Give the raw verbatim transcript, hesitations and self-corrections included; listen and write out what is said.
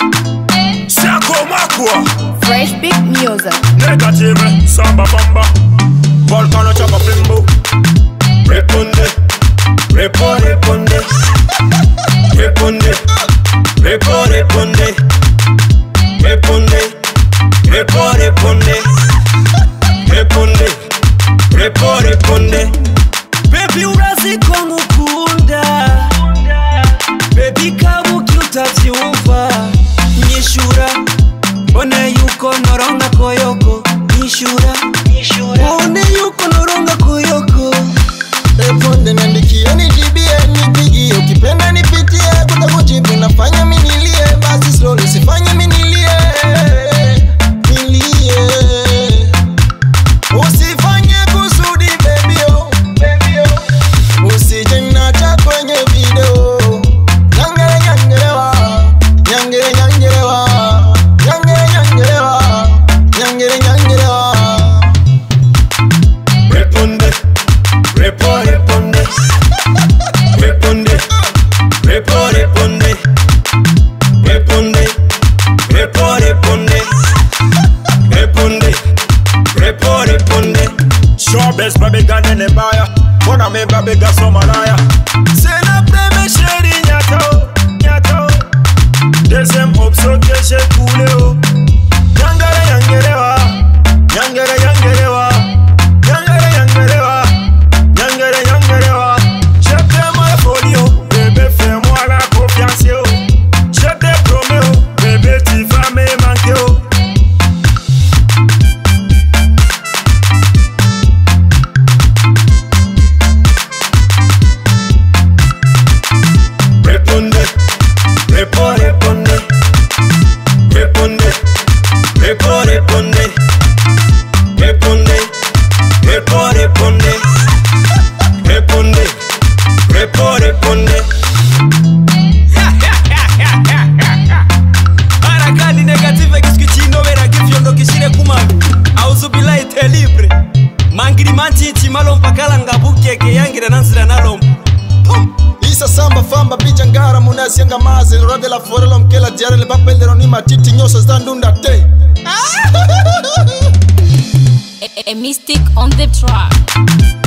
Fresh big music. Negative, Samba, Samba. Volcano, chapa, flimbo. Repondez, repondez, repondez. Repondez, repondez, repondez. Repondez, repondez, repondez. Repondez, repondez, repondez. Baby urazi ko ngukunda, baby kabuki utavyumva. Nyishura, one yuko noronga koyoko. Nyishura, one yuko noronga koyoko. Reponde niandikie nijibie nipigie, ukipenda nipitie kutakujibu nafanya minilie, basi slow nisifanye minilie. Nilie usifanye kusudi baby oh, baby oh. Usije nacha kwenye video. Nyangere nyangelewa, nyangere nyangelewa, nyangere nyangelewa, nyangere nyangelewa. Repondez, repondez, repondez. Repondez, repondez, repondez. Repondez, repondez, repondez. Repondez, repondez, repondez. Showbiz baby gane ne baya, bona me baby ga somalaya. C'est la première chérie nyato, nyato. Deuxième option que j'ai coulé oh. Yangere yangelewa, yangere yangelewa, yangere yangelewa, yangere yangelewa. Je t'aime la folie oh, bébé fais-moi la confiance oh. Je te promets oh, bébé tu vas me manquer oh. Repondez, repondez, repondez. Repondez, repondez, repondez. Repondez, repondez, repondez. Repondez, repondez, repondez. Harakati negative kisikuchino vera kifyondo kishire kumami. Auzubila ite libre. Mangiri manchi chimalo mpakala ngabuke ke yangira nansira nalombo. Isa samba famba picha ngara munasi yanga maze rode la fore lo mkela diare le papel de roni matiti nyoso standunda te. A, a mystic on the track.